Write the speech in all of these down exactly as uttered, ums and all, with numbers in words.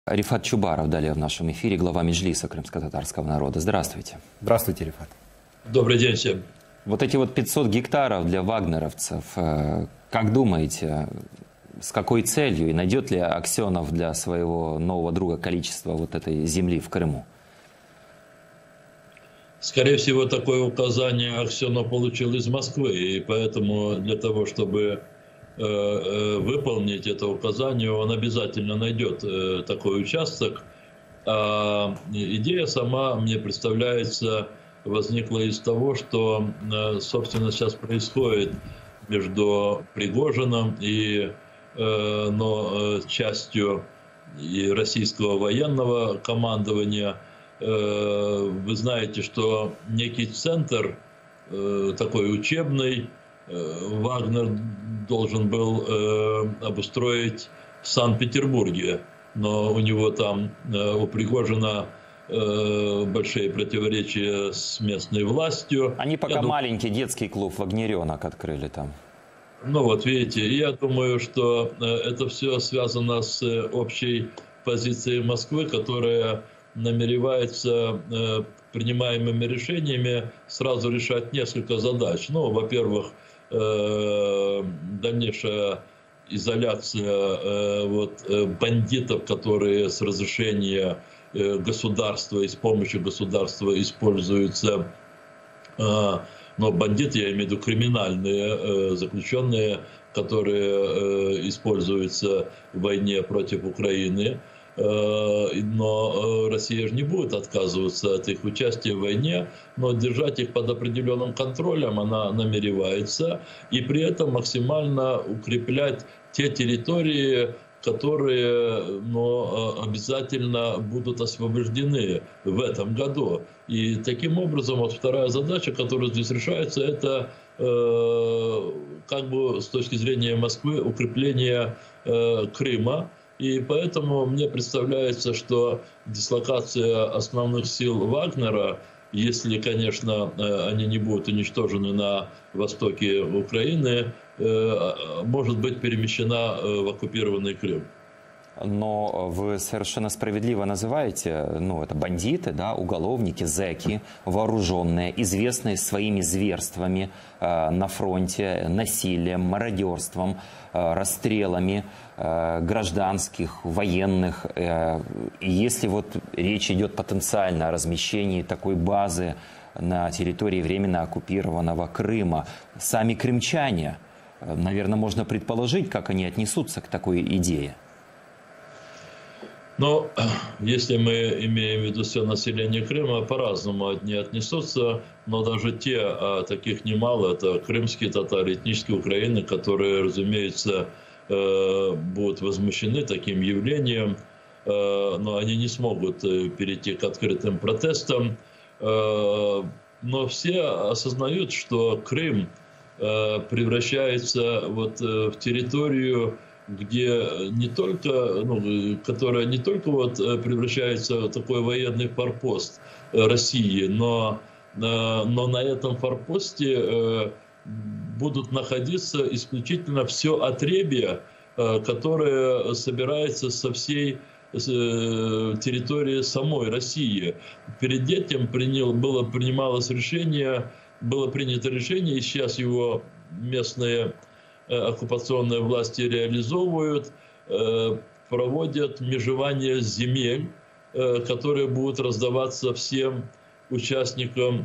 Рифат Чубаров далее в нашем эфире, глава Меджлиса крымско-татарского народа. Здравствуйте. Здравствуйте, Рифат. Добрый день всем. Вот эти вот пятьсот гектаров для вагнеровцев, как думаете, с какой целью и найдет ли Аксенов для своего нового друга количество вот этой земли в Крыму? Скорее всего, такое указание Аксенов получил из Москвы, и поэтому для того, чтобы э, э, выполнить это указание, он обязательно найдет э, такой участок. А идея сама, мне представляется, возникла из того, что, э, собственно, сейчас происходит между Пригожиным и э, но, э, частью и российского военного командования. Вы знаете, что некий центр, такой учебный, Вагнер должен был обустроить в Санкт-Петербурге. Но у него там, у Пригожина, большие противоречия с местной властью. Они пока я маленький дум... детский клуб «Вагнеренок» открыли там. Ну вот видите, я думаю, что это все связано с общей позицией Москвы, которая намеревается э, принимаемыми решениями сразу решать несколько задач. Ну, во-первых, э, дальнейшая изоляция э, вот, э, бандитов, которые с разрешения э, государства и с помощью государства используются. Э, но бандиты, я имею в виду криминальные э, заключенные, которые э, используются в войне против Украины. Но Россия же не будет отказываться от их участия в войне, но держать их под определенным контролем она намеревается, и при этом максимально укреплять те территории, которые но, обязательно будут освобождены в этом году. И таким образом, вот вторая задача, которая здесь решается, это э, как бы с точки зрения Москвы укрепление э, Крыма. И поэтому мне представляется, что дислокация основных сил Вагнера, если, конечно, они не будут уничтожены на востоке Украины, может быть перемещена в оккупированный Крым. Но вы совершенно справедливо называете, ну, это бандиты, да, уголовники, зэки, вооруженные, известные своими зверствами э, на фронте, насилием, мародерством, э, расстрелами э, гражданских, военных. Э, и если вот речь идет потенциально о размещении такой базы на территории временно оккупированного Крыма, сами крымчане, э, наверное, можно предположить, как они отнесутся к такой идее. Но если мы имеем в виду все население Крыма, по-разному одни отнесутся, но даже те, а таких немало, это крымские татары, этнические украины, которые, разумеется, будут возмущены таким явлением, но они не смогут перейти к открытым протестам. Но все осознают, что Крым превращается вот в территорию, где не только, ну, которая не только вот превращается в такой военный форпост России, но, но на этом форпосте будут находиться исключительно все отребье, которое собирается со всей территории самой России. Перед этим принял, было, принималось решение, было принято решение, и сейчас его местные оккупационные власти реализовывают, проводят межевание земель, которые будут раздаваться всем участникам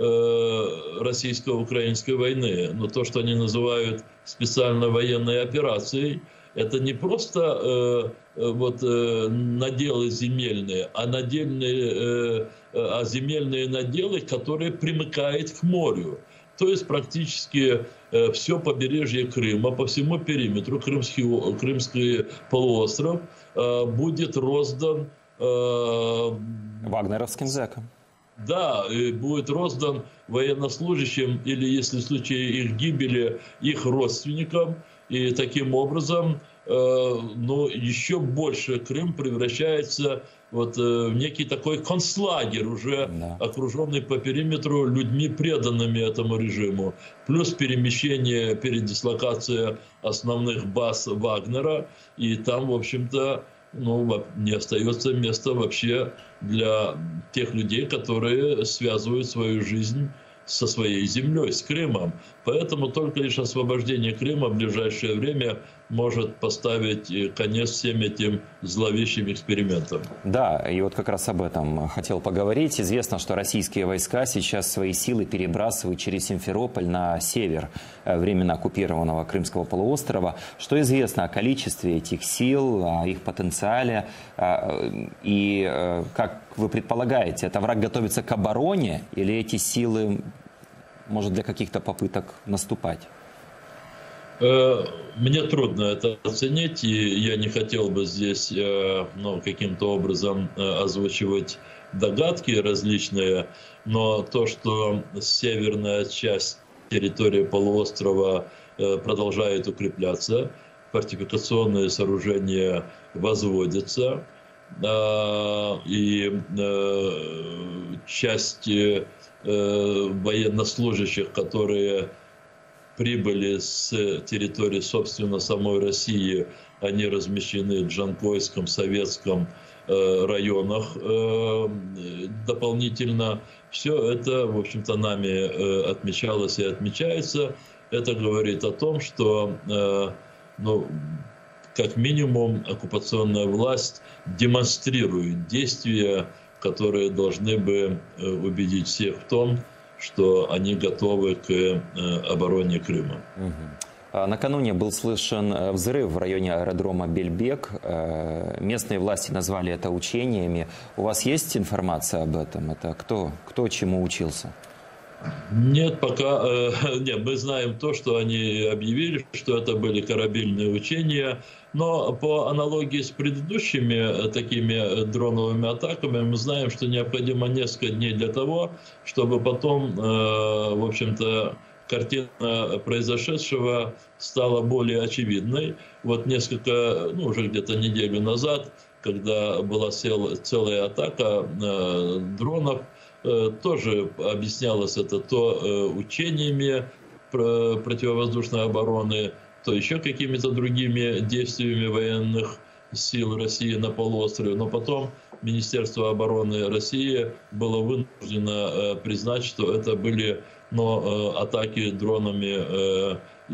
российско-украинской войны. Но то, что они называют специальной военной операцией, это не просто вот, наделы земельные, а, надельные, а земельные наделы, которые примыкают к морю. То есть практически все побережье Крыма, по всему периметру, Крымский, Крымский полуостров будет роздан вагнеровским зэкам. Да, и будет роздан военнослужащим или, если в случае их гибели, их родственникам. И таким образом, ну, еще больше Крым превращается вот в некий такой концлагерь, уже да. окруженный по периметру людьми, преданными этому режиму. Плюс перемещение, передислокация основных баз Вагнера. И там, в общем-то, ну, не остается места вообще для тех людей, которые связывают свою жизнь со своей землей, с Крымом. Поэтому только лишь освобождение Крыма в ближайшее время может поставить конец всем этим зловещим экспериментам. Да, и вот как раз об этом хотел поговорить. Известно, что российские войска сейчас свои силы перебрасывают через Симферополь на север временно оккупированного Крымского полуострова. Что известно о количестве этих сил, о их потенциале? И как вы предполагаете, это враг готовится к обороне или эти силы, может, для каких-то попыток наступать? Мне трудно это оценить, и я не хотел бы здесь ну, каким-то образом озвучивать догадки различные, но то, что северная часть территории полуострова продолжает укрепляться, фортификационные сооружения возводятся, и часть военнослужащих, которые прибыли с территории, собственно, самой России, они размещены в Джанкойском, Советском э, районах э, дополнительно. Все это, в общем-то, нами э, отмечалось и отмечается. Это говорит о том, что, э, ну, как минимум, оккупационная власть демонстрирует действия, которые должны бы э, убедить всех в том, что они готовы к э, обороне Крыма. Угу. Накануне был слышен взрыв в районе аэродрома Бельбек. Местные власти назвали это учениями. У вас есть информация об этом? Это кто, кто чему учился? Нет, пока э, нет, мы знаем то, что они объявили, что это были корабельные учения, но по аналогии с предыдущими такими дроновыми атаками мы знаем, что необходимо несколько дней для того, чтобы потом, э, в общем-то, картина произошедшего стала более очевидной. Вот несколько, ну уже где-то неделю назад, когда была целая атака э, дронов, тоже объяснялось это то учениями противовоздушной обороны, то еще какими-то другими действиями военных сил России на полуострове. Но потом Министерство обороны России было вынуждено признать, что это были но, атаки дронами,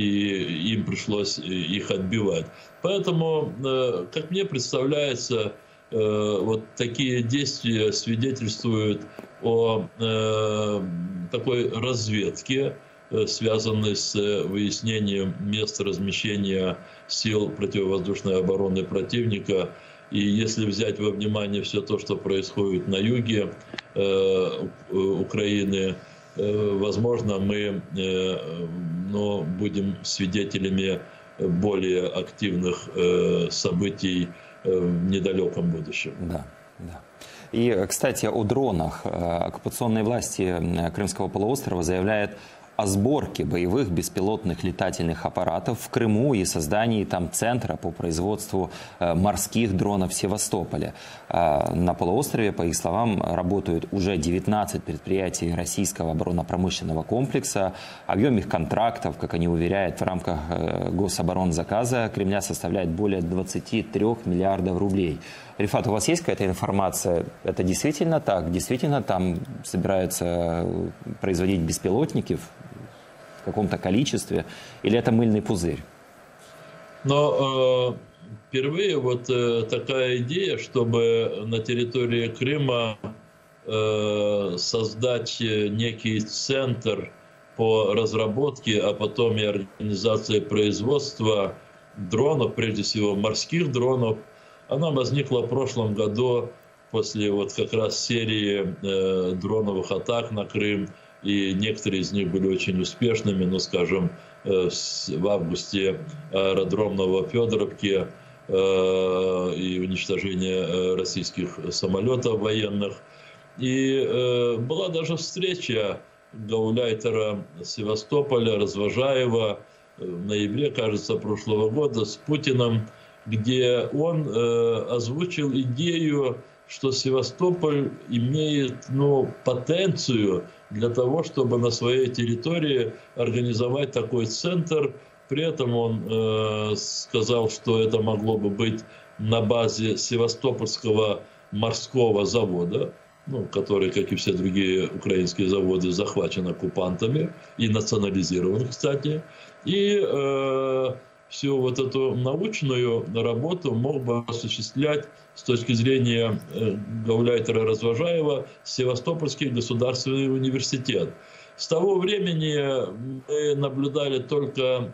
и им пришлось их отбивать. Поэтому, как мне представляется, вот такие действия свидетельствуют о э, такой разведке, э, связанной с выяснением места размещения сил противовоздушной обороны противника. И если взять во внимание все то, что происходит на юге э, Украины, э, возможно, мы э, но будем свидетелями более активных э, событий в недалеком будущем. Да, да. И, кстати, о дронах. Оккупационные власти Крымского полуострова заявляют о сборке боевых беспилотных летательных аппаратов в Крыму и создании там центра по производству морских дронов в Севастополе. На полуострове, по их словам, работают уже девятнадцать предприятий российского оборонно-промышленного комплекса. Объем их контрактов, как они уверяют, в рамках гособоронзаказа Кремля составляет более двадцати трёх миллиардов рублей. Рифат, у вас есть какая-то информация? Это действительно так? Действительно там собираются производить беспилотники в каком-то количестве? Или это мыльный пузырь? Но э, впервые вот э, такая идея, чтобы на территории Крыма э, создать некий центр по разработке, а потом и организации производства дронов, прежде всего морских дронов, она возникла в прошлом году после вот как раз серии э, дроновых атак на Крым, и некоторые из них были очень успешными, ну, скажем, э, в августе аэродром Новофедоровки э, и уничтожение э, российских самолетов военных. И э, была даже встреча гауляйтера Севастополя, Развожаева, в ноябре, кажется, прошлого года с Путиным, где он э, озвучил идею, что Севастополь имеет ну, потенцию для того, чтобы на своей территории организовать такой центр. При этом он э, сказал, что это могло бы быть на базе Севастопольского морского завода, ну, который, как и все другие украинские заводы, захвачен оккупантами и национализирован, кстати. И э, всю вот эту научную работу мог бы осуществлять с точки зрения э, гауляйтера Развожаева Севастопольский государственный университет. С того времени мы наблюдали только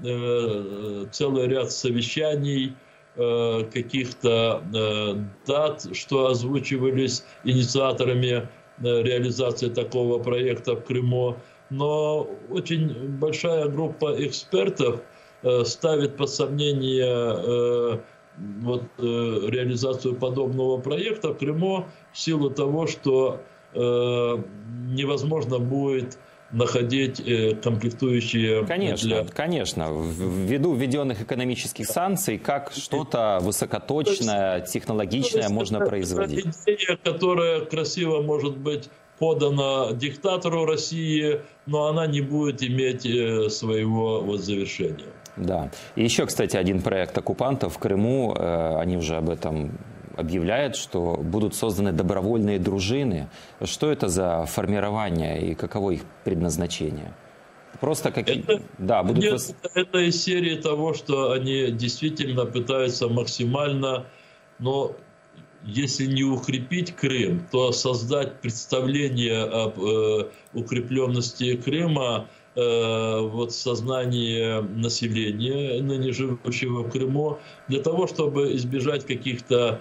э, целый ряд совещаний, э, каких-то э, дат, что озвучивались инициаторами э, реализации такого проекта в Крыму. Но очень большая группа экспертов э, ставит под сомнение э, вот, э, реализацию подобного проекта в Крыму в силу того, что э, невозможно будет находить комплектующие. Конечно, для... конечно. Ввиду введенных экономических санкций, как что-то высокоточное, технологичное можно производить. Идея, которая красиво может быть подана диктатору России, но она не будет иметь своего вот завершения. Да. И еще, кстати, один проект оккупантов в Крыму, они уже об этом объявляет, что будут созданы добровольные дружины. Что это за формирование и каково их предназначение? Просто какие... Это, да, будут... Нет, это из серии того, что они действительно пытаются максимально, но если не укрепить Крым, то создать представление об э, укрепленности Крыма э, вот в сознании населения, ныне живущего в Крыму, для того, чтобы избежать каких-то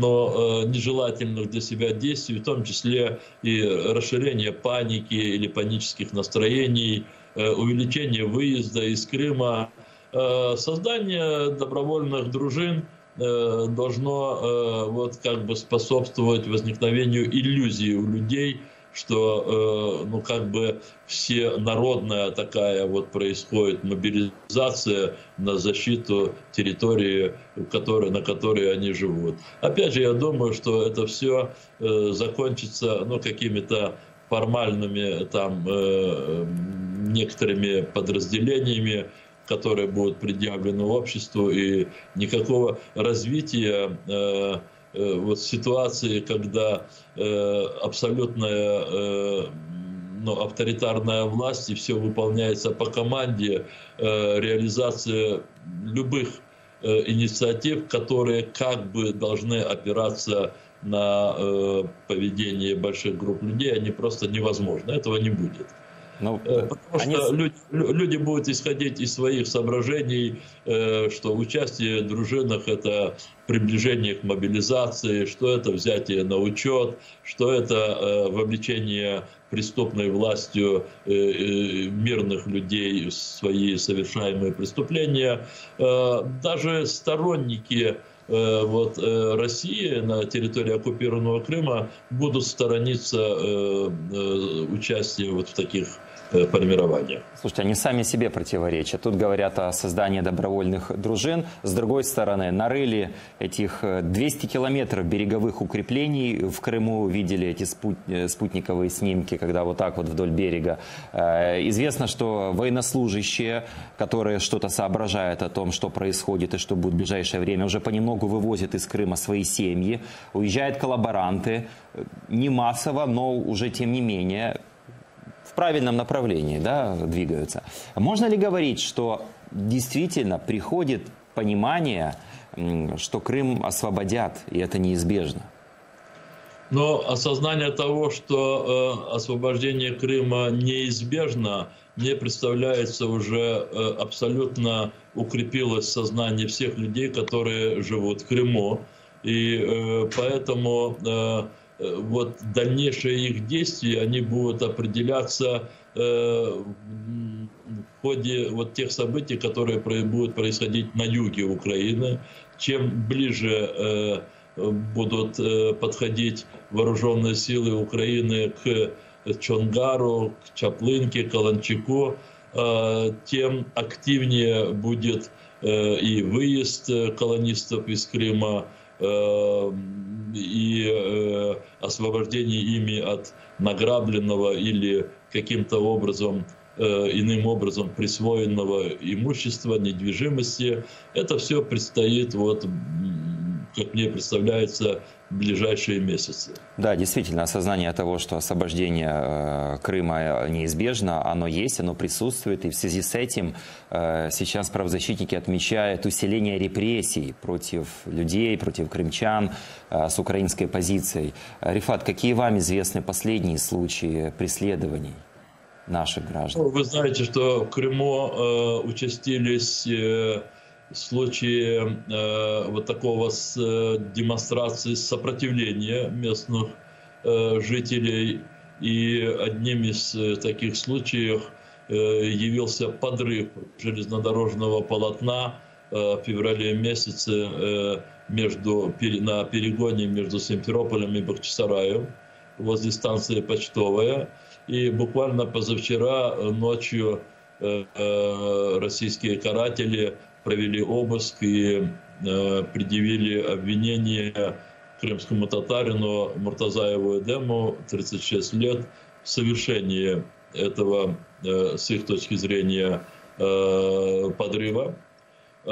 но э, нежелательных для себя действий, в том числе и расширение паники или панических настроений, э, увеличение выезда из Крыма. Э, создание добровольных дружин э, должно э, вот, как бы способствовать возникновению иллюзии у людей, что э, ну, как бы всенародная такая вот происходит мобилизация на защиту территории, которой, на которой они живут. Опять же, я думаю, что это все э, закончится ну, какими-то формальными там э, некоторыми подразделениями, которые будут предъявлены обществу, и никакого развития э, вот ситуации, когда э, абсолютная э, ну, авторитарная власть и все выполняется по команде, э, реализация любых э, инициатив, которые как бы должны опираться на э, поведение больших групп людей, они просто невозможны. Этого не будет. Ну, Потому они... что люди, люди будут исходить из своих соображений, что участие в дружинах – это приближение к мобилизации, что это взятие на учет, что это вовлечение преступной властью мирных людей в свои совершаемые преступления. Даже сторонники вот, России на территории оккупированного Крыма будут сторониться участия вот в таких формирования. Слушайте, они сами себе противоречат. Тут говорят о создании добровольных дружин. С другой стороны, нарыли этих двести километров береговых укреплений в Крыму. Видели эти спутниковые снимки, когда вот так вот вдоль берега. Известно, что военнослужащие, которые что-то соображают о том, что происходит и что будет в ближайшее время, уже понемногу вывозят из Крыма свои семьи. Уезжают коллаборанты. Не массово, но уже тем не менее... в правильном направлении, да, двигаются. Можно ли говорить, что действительно приходит понимание, что Крым освободят, и это неизбежно? Но осознание того, что э, освобождение Крыма неизбежно, мне представляется, уже э, абсолютно укрепилось в сознании всех людей, которые живут в Крыму. И э, поэтому... Э, вот дальнейшие их действия, они будут определяться э, в ходе вот тех событий, которые будут происходить на юге Украины. Чем ближе э, будут э, подходить вооруженные силы Украины к Чонгару, к Чаплынке, Каланчику, э, тем активнее будет э, и выезд колонистов из Крыма, и э, освобождение ими от награбленного или каким-то образом, э, иным образом присвоенного имущества, недвижимости. Это все предстоит вот как мне представляется, в ближайшие месяцы. Да, действительно, осознание того, что освобождение э, Крыма неизбежно, оно есть, оно присутствует. И в связи с этим э, сейчас правозащитники отмечают усиление репрессий против людей, против крымчан э, с украинской позицией. Рифат, какие вам известны последние случаи преследований наших граждан? Вы знаете, что в Крыму э, участились э, случаи э, вот такого с э, демонстрации сопротивления местных э, жителей. И одним из э, таких случаев э, явился подрыв железнодорожного полотна э, в феврале месяце э, между, на перегоне между Симферополем и Бахчисараем возле станции Почтовая. И буквально позавчера ночью э, э, российские каратели провели обыск и э, предъявили обвинение крымскому татарину Муртазаеву Эдему, тридцать шесть лет, в совершении этого, э, с их точки зрения, э, подрыва. Э,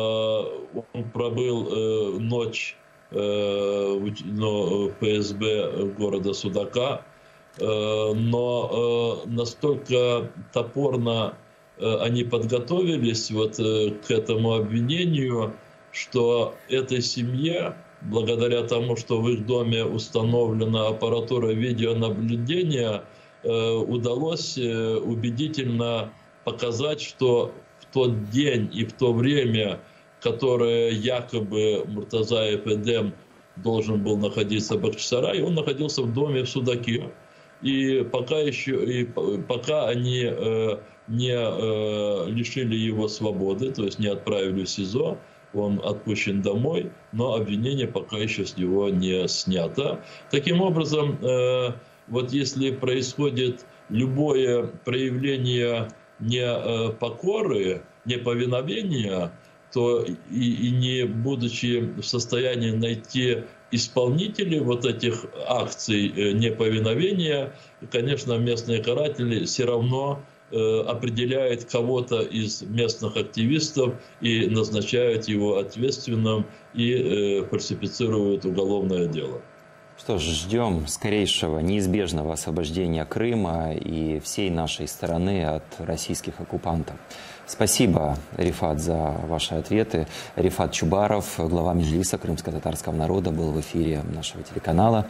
он пробыл э, ночь э, в, ну, в ФСБ города Судака, э, но э, настолько топорно они подготовились вот к этому обвинению, что этой семье, благодаря тому, что в их доме установлена аппаратура видеонаблюдения, удалось убедительно показать, что в тот день и в то время, которое якобы Муртазаев Эдем должен был находиться в Бахчисарае, он находился в доме в Судаке. И пока еще, и пока они э, не э, лишили его свободы, то есть не отправили в СИЗО, он отпущен домой, но обвинение пока еще с него не снято. Таким образом, э, вот если происходит любое проявление непокоры, неповиновения, то и, и не будучи в состоянии найти исполнителей вот этих акций неповиновения, конечно, местные каратели все равно э, определяют кого-то из местных активистов и назначают его ответственным и э, фальсифицируют уголовное дело. Что ж, ждем скорейшего, неизбежного освобождения Крыма и всей нашей стороны от российских оккупантов. Спасибо, Рифат, за ваши ответы. Рифат Чубаров, глава Меджлиса крымско-татарского народа, был в эфире нашего телеканала.